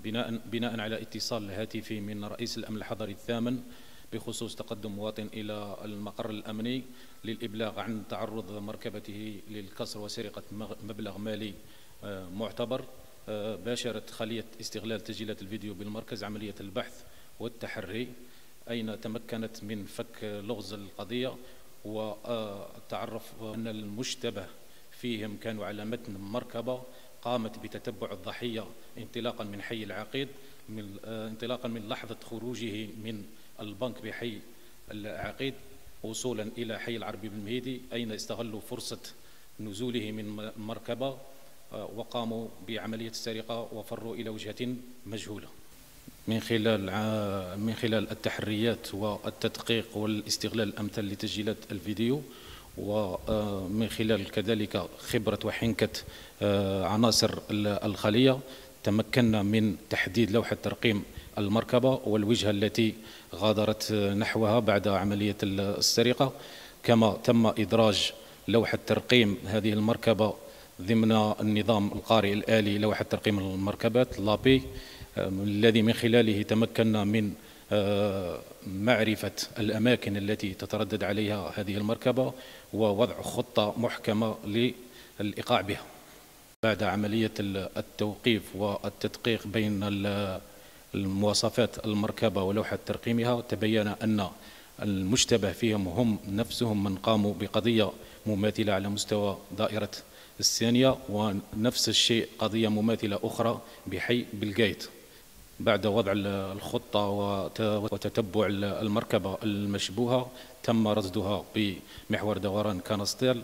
بناء على اتصال هاتفي من رئيس الأمن الحضري الثامن بخصوص تقدم مواطن إلى المقر الأمني للإبلاغ عن تعرض مركبته للكسر وسرقة مبلغ مالي معتبر. باشرت خلية استغلال تسجيلات الفيديو بالمركز عملية البحث والتحري، أين تمكنت من فك لغز القضية وتعرف أن المشتبه فيهم كانوا على متن مركبة قامت بتتبع الضحية انطلاقا من حي العقيد، انطلاقا من لحظة خروجه من البنك بحي العقيد وصولا إلى حي العربي بالمهيدي، أين استغلوا فرصة نزوله من المركبة وقاموا بعملية السرقة وفروا إلى وجهة مجهولة. من خلال التحريات والتدقيق والاستغلال الأمثل لتسجيلات الفيديو، ومن خلال كذلك خبرة وحنكة عناصر الخلية، تمكنا من تحديد لوحة ترقيم المركبة والوجهة التي غادرت نحوها بعد عملية السرقة، كما تم إدراج لوحة ترقيم هذه المركبة ضمن النظام القارئ الآلي لوحة ترقيم المركبات لابي، الذي من خلاله تمكنا من معرفة الأماكن التي تتردد عليها هذه المركبة ووضع خطة محكمة للإيقاع بها. بعد عملية التوقيف والتدقيق بين المواصفات المركبة ولوحة ترقيمها، تبين أن المشتبه فيهم هم نفسهم من قاموا بقضية مماثلة على مستوى دائرة الثانية، ونفس الشيء قضية مماثلة أخرى بحي بلقايت. بعد وضع الخطة وتتبع المركبة المشبوهة، تم رصدها بمحور دوران كانستيل،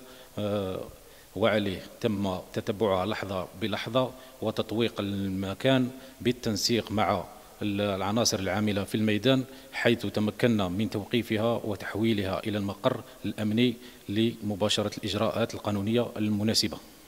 وعليه تم تتبعها لحظة بلحظة وتطويق المكان بالتنسيق مع العناصر العاملة في الميدان، حيث تمكنا من توقيفها وتحويلها إلى المقر الأمني لمباشرة الإجراءات القانونية المناسبة.